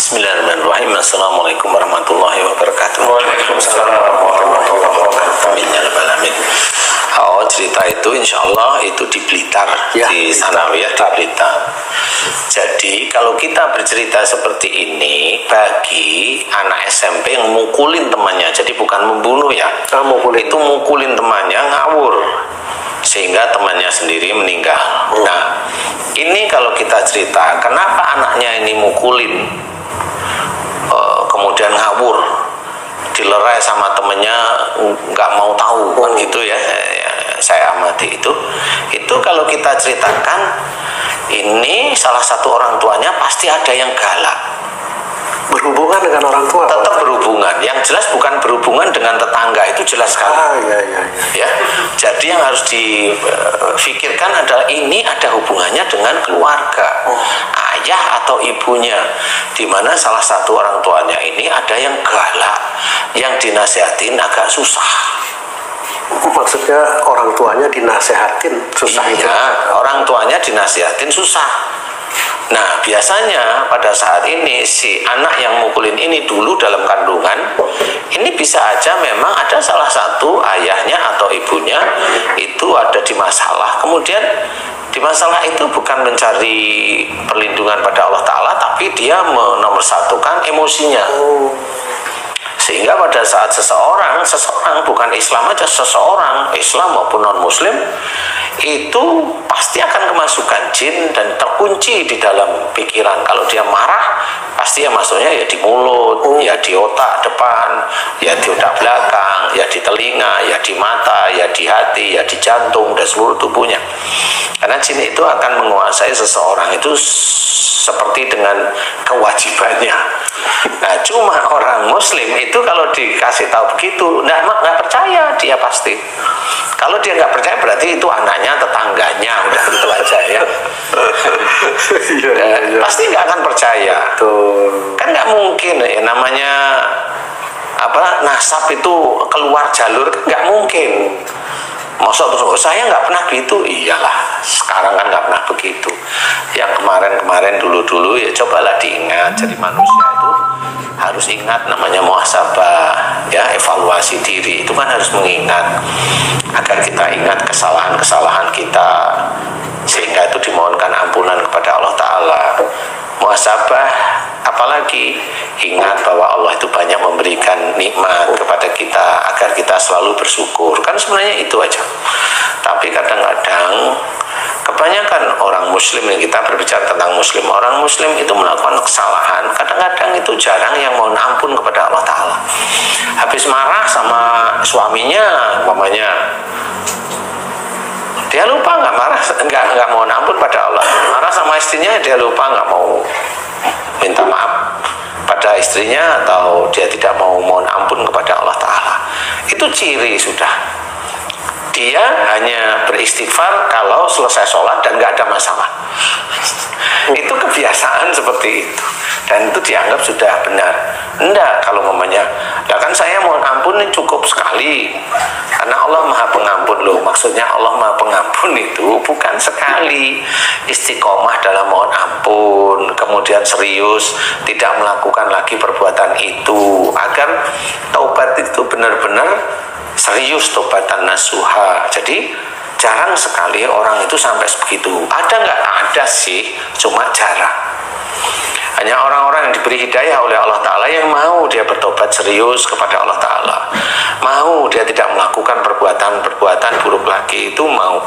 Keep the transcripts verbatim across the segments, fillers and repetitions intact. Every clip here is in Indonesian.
Bismillahirrahmanirrahim. Assalamualaikum warahmatullahi wabarakatuh. Waalaikumsalam warahmatullahi wabarakatuh. Amin. Oh, cerita itu insya Allah itu di Blitar, ya, di Sanawiyah di Blitar. Jadi kalau kita bercerita seperti ini bagi anak S M P yang mukulin temannya, jadi bukan membunuh ya, ah, mukulin. itu mukulin temannya ngawur sehingga temannya sendiri meninggal. Hmm. Nah, ini kalau kita cerita, kenapa anaknya ini mukulin, uh, kemudian ngawur, dilerai sama temennya, nggak mau tahu, kan gitu ya, saya amati itu. Itu kalau kita ceritakan, ini salah satu orang tuanya pasti ada yang galak. Berhubungan dengan orang tua? Tetap berhubungan. Yang jelas bukan berhubungan dengan tetangga, itu jelas sekali. Ah, ya, ya, ya. Ya, jadi yang harus difikirkan adalah ini ada hubungannya dengan keluarga, oh. ayah atau ibunya, di mana salah satu orang tuanya ini ada yang galak, yang dinasihatin agak susah. Maksudnya orang tuanya dinasehatin susah? Iya, itu? Orang tuanya dinasihatin susah. Nah, biasanya pada saat ini si anak yang mukulin ini dulu dalam kandungan, ini bisa aja memang ada salah satu ayahnya atau ibunya itu ada di masalah. Kemudian di masalah itu bukan mencari perlindungan pada Allah Ta'ala, tapi dia menomorsatukan emosinya. Sehingga pada saat seseorang, seseorang bukan Islam aja, seseorang Islam maupun non-Muslim itu pasti akan kemasukan jin dan terkunci di dalam pikiran. Kalau dia marah, pasti ya masuknya ya di mulut, oh. ya di otak depan, ya di otak belakang, ya di telinga, ya di mata, ya di hati, ya di jantung dan seluruh tubuhnya. Karena jin itu akan menguasai seseorang itu seperti dengan kewajibannya. Nah, cuma orang Muslim itu kalau dikasih tahu begitu, nggak nggak percaya dia pasti. Kalau dia nggak percaya berarti itu anaknya, tetangganya, udah gitu aja ya. ya, ya, ya. Pasti nggak akan percaya. Tuh. Kan nggak mungkin ya, namanya apa nasab itu keluar jalur, kan nggak mungkin. Maksud terus, oh, saya nggak pernah begitu. Iyalah, sekarang kan nggak pernah begitu. Yang kemarin-kemarin dulu-dulu ya cobalah diingat. Jadi manusia itu harus ingat namanya muhasabah, ya, evaluasi diri. Itu kan harus mengingat agar kita ingat kesalahan-kesalahan kita, sehingga itu dimohonkan ampunan kepada Allah Ta'ala. Muhasabah, apalagi ingat bahwa Allah itu banyak memberikan nikmat kepada kita agar kita selalu bersyukur. Kan sebenarnya itu aja. Tapi kadang-kadang kebanyakan orang Muslim, yang kita berbicara tentang Muslim, orang Muslim itu melakukan kesalahan, kadang-kadang itu jarang yang mohon ampun kepada Allah Ta'ala. Habis marah sama suaminya umpamanya, dia lupa nggak marah, nggak nggak mohon ampun pada Allah. Marah sama istrinya, dia lupa nggak mau minta maaf pada istrinya, atau dia tidak mau mohon ampun kepada Allah Ta'ala. Itu ciri sudah. Dia hanya beristighfar kalau selesai sholat dan nggak ada masalah. Itu kebiasaan seperti itu, dan itu dianggap sudah benar. Enggak, kalau mamanya, ya kan saya mohon ampun ini cukup sekali, karena Allah Maha Pengampun loh. Maksudnya Allah Maha Pengampun itu bukan sekali, istiqomah dalam mohon ampun, kemudian serius tidak melakukan lagi perbuatan itu, agar taubat itu benar-benar serius, taubatan nasuha. Jadi jarang sekali orang itu sampai sebegitu. Ada nggak? Ada sih, cuma jarang. Hanya orang-orang yang diberi hidayah oleh Allah Ta'ala yang mau dia bertobat serius kepada Allah Ta'ala, mau dia tidak melakukan perbuatan-perbuatan buruk lagi, itu mau.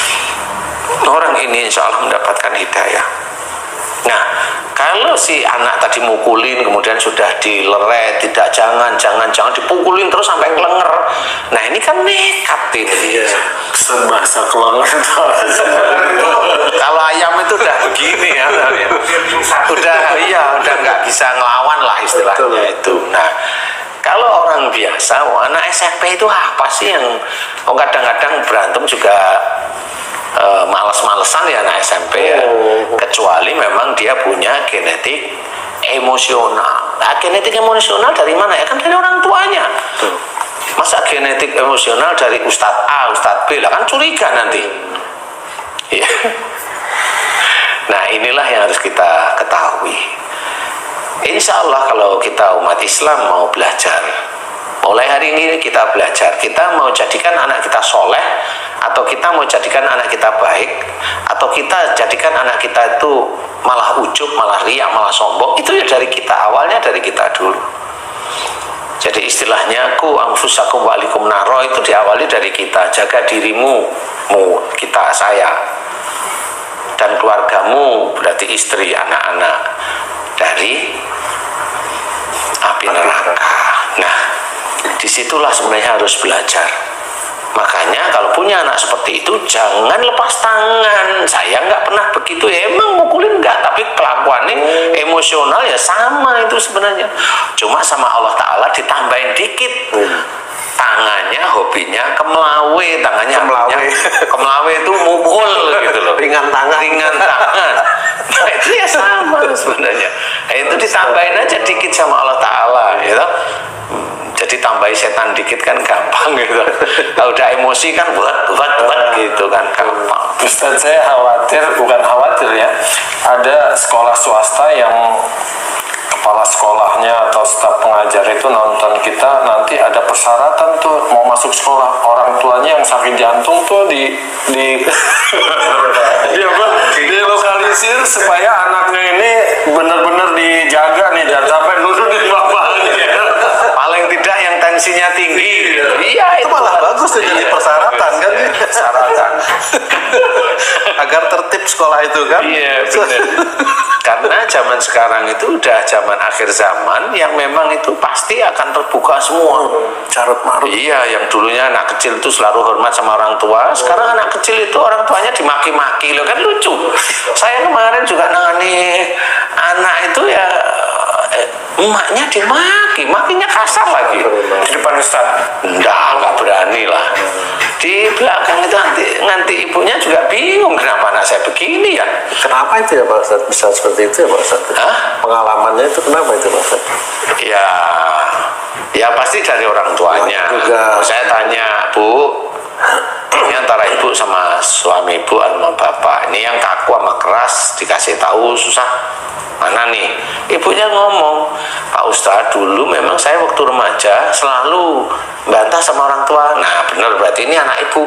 Orang ini insya Allah mendapatkan hidayah. Nah, kalau si anak tadi mukulin, kemudian sudah dileret, tidak, jangan, jangan, jangan, dipukulin terus sampai kelenger. Nah, ini kan nekat ini. Iya, semasa kelenger. Kalau ayam itu udah begini ya, udah, iya, udah nggak bisa ngelawan lah istilahnya. Betul. Itu. Nah, kalau orang biasa, oh, anak S M P itu apa sih yang, oh, kadang-kadang berantem juga Uh, males-malesan ya anak S M P ya. Oh. Kecuali memang dia punya genetik emosional. Nah, genetik emosional dari mana ya? Kan dari orang tuanya. Tuh. Masa genetik emosional dari Ustadz A, Ustadz B, lah kan curiga nanti. Ya. Nah, inilah yang harus kita ketahui. Insya Allah kalau kita umat Islam mau belajar, mulai hari ini kita belajar, kita mau jadikan anak kita soleh, atau kita mau jadikan anak kita baik, atau kita jadikan anak kita itu malah ujub, malah riak, malah sombong, itu ya dari kita, awalnya dari kita dulu. Jadi istilahnya ku anfusakum wa alikum naro, itu diawali dari kita. Jaga dirimu, mu, kita, saya, dan keluargamu, berarti istri, anak-anak, dari api neraka. Nah, disitulah sebenarnya harus belajar. Makanya kalau punya anak seperti itu, jangan lepas tangan. Saya nggak pernah begitu, ya emang mukulin nggak, tapi kelakuannya emosional ya sama itu sebenarnya. Cuma sama Allah Ta'ala ditambahin dikit. Tangannya, hobinya kemelawe, tangannya Kemelawe. kemelawe itu mukul gitu loh. Ringan tangan. Ringan tangan. Nah itu ya sama sebenarnya. Nah, itu ditambahin aja dikit sama Allah Ta'ala, gitu. Jadi tambahin setan dikit kan gampang gitu. Kalau udah emosi kan buat buat buat gitu kan gampang. Ustaz, saya khawatir, bukan khawatir ya, ada sekolah swasta yang kepala sekolahnya atau staf pengajar itu nonton kita, nanti ada persyaratan tuh mau masuk sekolah, orang tuanya yang sakit jantung tuh di di dia dilokalisir supaya anaknya ini benar-benar dijaga nih, jangan sampai nurun di bapaknya. Paling tidak yang tensinya tinggi. Iya, Itu malah bagus tuh jadi persyaratan kan, persyaratan. agar tertib sekolah itu kan. Iya benar. Karena zaman sekarang itu udah zaman akhir zaman yang memang itu pasti akan terbuka semua. Carut marut. Iya, yang dulunya anak kecil itu selalu hormat sama orang tua, sekarang anak kecil itu orang tuanya dimaki-maki, loh kan lucu. Saya kemarin juga nangani anak itu ya, eh, emaknya dimaki, makinya kasar lagi di depan Ustaz. Enggak, enggak berani lah. Di belakang itu nanti, nanti ibunya juga bingung kenapa anak saya begini ya. Kenapa itu ya Pak Ustaz bisa seperti itu ya Pak Ustaz? Hah? Pengalamannya itu kenapa itu Pak Ustaz? Ya, ya pasti dari orang tuanya. Juga. Saya tanya, Bu, ini antara ibu sama suami ibu sama bapak, ini yang kaku sama keras dikasih tahu susah mana nih? Ibunya ngomong, Pak Ustadz, dulu memang saya waktu remaja selalu bantah sama orang tua. Nah benar, berarti ini anak ibu.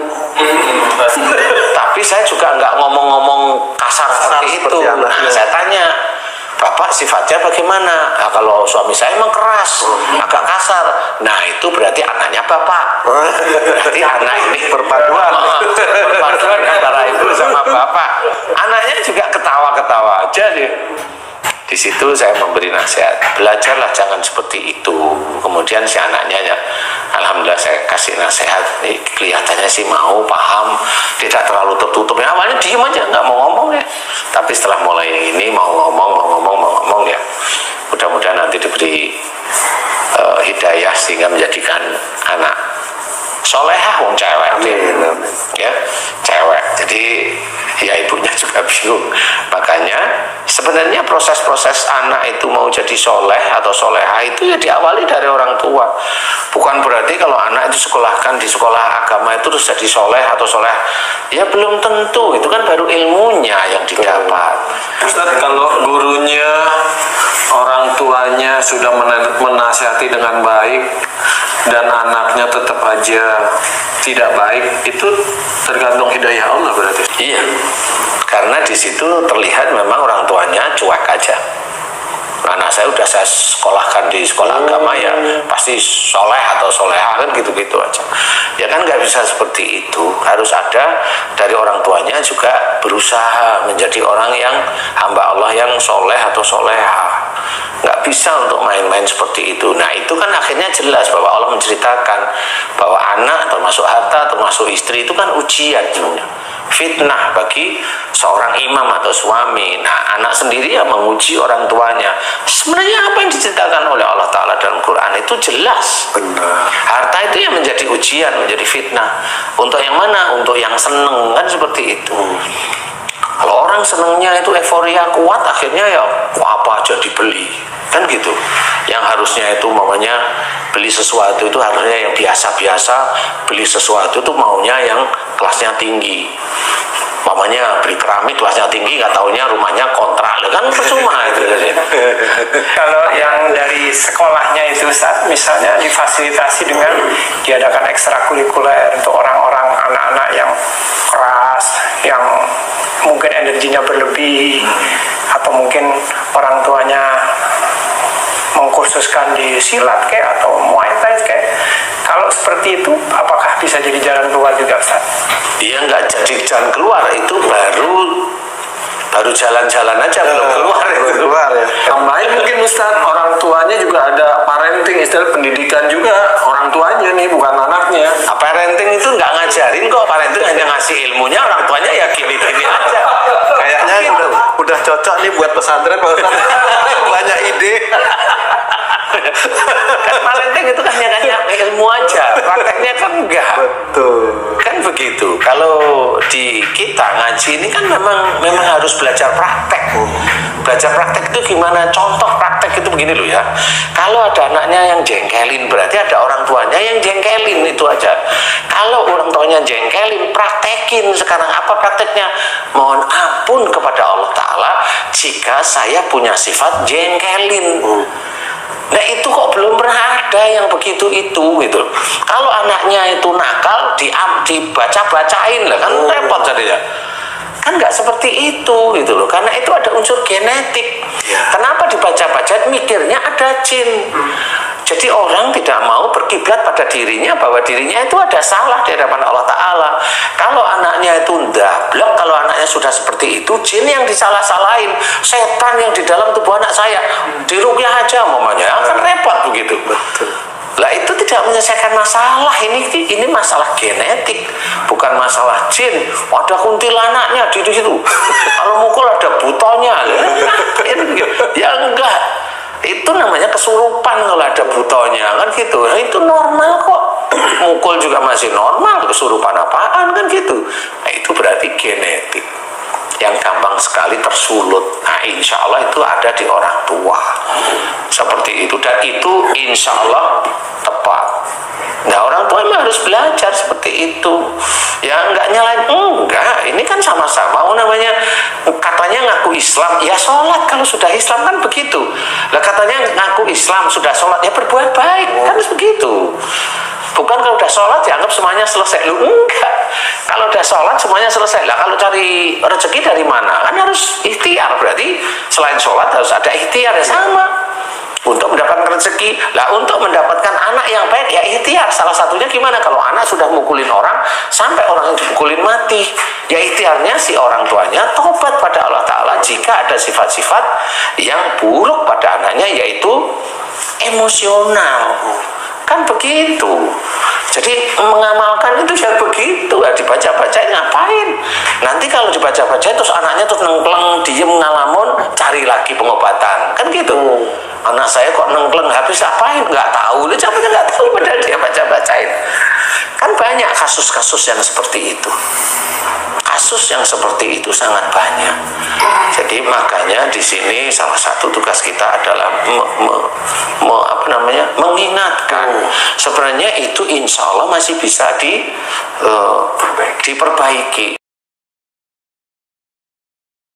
Tapi saya juga nggak ngomong-ngomong kasar, Kasar seperti seperti itu. anaknya. Nah saya tanya, Bapak sifatnya bagaimana? Nah, kalau suami saya emang keras, agak kasar. Nah itu berarti anaknya Bapak. Berarti anak ini Perpaduan. perpaduan antara ibu sama bapak. Anaknya juga ketawa-ketawa aja deh. Di situ saya memberi nasihat, belajarlah jangan seperti itu. Kemudian si anaknya ya, alhamdulillah saya kasih nasihat, eh, kelihatannya sih mau paham, tidak terlalu tertutup. Ya, awalnya diem aja, nggak mau ngomong ya. Tapi setelah mulai yang ini mau ngomong, mau ngomong, mau ngomong ya. Mudah-mudahan nanti diberi uh, hidayah sehingga menjadikan anak solehah, wong cewek. Amin, amin. Ya, cewek. Jadi ya ibunya juga bingung. Makanya sebenarnya proses-proses anak itu mau jadi soleh atau soleha itu ya diawali dari orang tua. Bukan berarti kalau anak itu sekolahkan di sekolah agama itu terus jadi soleh atau soleh. Ya belum tentu, itu kan baru ilmunya yang didapat. Ustaz, kalau gurunya, orang tuanya sudah mena- menasihati dengan baik dan anaknya tetap aja tidak baik, itu tergantung hidayah Allah berarti. Iya, karena di situ terlihat memang orang tuanya cuek aja. Anak saya udah saya sekolahkan di sekolah agama ya pasti soleh atau soleha kan gitu-gitu aja. Ya kan nggak bisa seperti itu. Harus ada dari orang tuanya juga berusaha menjadi orang yang hamba Allah yang soleh atau soleha. Nggak bisa untuk main-main seperti itu. Nah itu kan akhirnya jelas bahwa Allah menceritakan bahwa anak termasuk harta termasuk istri itu kan ujian sebenarnya, fitnah bagi seorang imam atau suami. Nah anak sendiri yang menguji orang tuanya. Sebenarnya apa yang diceritakan oleh Allah Ta'ala dalam Quran itu jelas. Benar. Harta itu yang menjadi ujian, menjadi fitnah. Untuk yang mana? Untuk yang seneng, kan seperti itu. Kalau orang senengnya itu euforia kuat, akhirnya ya apa aja dibeli, kan gitu. Yang harusnya itu maunya beli sesuatu itu harusnya yang biasa-biasa, beli sesuatu itu maunya yang kelasnya tinggi. Mamanya beli keramik kelasnya tinggi, nggak taunya rumahnya kontrak, kan percuma itu. Kalau yang dari sekolahnya itu Ustaz, misalnya difasilitasi dengan diadakan ekstrakurikuler untuk orang-orang anak-anak yang keras, yang mungkin energinya berlebih, atau mungkin orang tuanya mengkursuskan di silat kayak atau muay thai kayak. Kalau seperti itu, apakah bisa jadi jalan keluar juga Ustaz? Iya, nggak jadi jalan keluar, itu baru baru jalan-jalan aja, belum keluar itu. Keluar ya. Tambahin mungkin Ustaz, orang tuanya juga ada parenting, istilah pendidikan juga orang tuanya nih, bukan anaknya. Nah, parenting itu nggak ngajarin kok, parenting hanya ngasih ilmunya, orang tuanya ya gini-gini aja. Kayaknya udah, udah cocok nih buat pesantren Pak Ustaz. Banyak ide. Kan parenting itu hanya hanya ilmu aja, prakteknya kan enggak. Betul. Kan begitu. Kalau di kita ngaji ini kan memang memang harus belajar praktek. Belajar praktek itu gimana? Contoh praktek itu begini loh ya. Kalau ada anaknya yang jengkelin, berarti ada orang tuanya yang jengkelin, itu aja. Kalau orang tuanya jengkelin, praktekin sekarang. Apa prakteknya? Mohon ampun kepada Allah Ta'ala jika saya punya sifat jengkelin. Nah itu kok belum pernah ada yang begitu itu gitu. Kalau anaknya itu nakal, di, dibaca-bacain lah, kan repot jadinya. Kan nggak seperti itu gitu loh, karena itu ada unsur genetik. Kenapa dibaca-bacain? Mikirnya ada jin. Jadi orang tidak mau berkiblat pada dirinya bahwa dirinya itu ada salah di hadapan Allah Ta'ala. Kalau anaknya itu ndablek, kalau anaknya sudah seperti itu, jin yang disalah-salahin, setan yang di dalam tubuh anak saya, diruqyah aja mamanya, akan repot begitu. Betul. Lah itu tidak menyelesaikan masalah, ini ini masalah genetik, bukan masalah jin. Ada kuntilanaknya di situ, kalau mukul ada butonya, ya enggak. Itu namanya kesurupan kalau ada butonya, kan gitu. Nah, itu normal kok. Mukul juga masih normal, kesurupan apaan kan gitu. Nah, itu berarti genetik yang gampang sekali tersulut. Nah, insya Allah itu ada di orang tua seperti itu, dan itu insya Allah tepat. Nah, orang tua memang harus belajar seperti itu. Ya enggak nyalain, enggak. Ini kan sama-sama. Oh, namanya katanya ngaku Islam, ya sholat. Kalau sudah Islam kan begitu. Lah katanya ngaku Islam sudah sholat, ya berbuat baik, kan harus begitu. Bukan kalau udah sholat dianggap semuanya selesai. Lu enggak. Kalau udah sholat semuanya selesai. Lah kalau cari rezeki dari mana? Kan harus ikhtiar. Berarti selain sholat harus ada ikhtiar, ya sama. Untuk mendapatkan rezeki, lah untuk mendapatkan anak yang baik ya ikhtiar. Salah satunya gimana? Kalau anak sudah mukulin orang sampai orang yang dipukulin mati, ya ikhtiarnya si orang tuanya tobat pada Allah Ta'ala jika ada sifat-sifat yang buruk pada anaknya, yaitu emosional. Kan begitu. Jadi mengamalkan itu jangan begitu, ya dibaca-bacain ngapain? Nanti kalau dibaca-bacain terus anaknya terus nengkleng, diem, ngalamun, cari lagi pengobatan, kan gitu. Anak saya kok nengkleng, habis apain? Nggak tahu, dia capeknya nggak tahu, padahal dia baca-bacain. Kan banyak kasus-kasus yang seperti itu. Kasus yang seperti itu sangat banyak. Jadi makanya di sini salah satu tugas kita adalah me, me, me, apa namanya mengingatkan. Sebenarnya itu insya Allah masih bisa di uh, diperbaiki.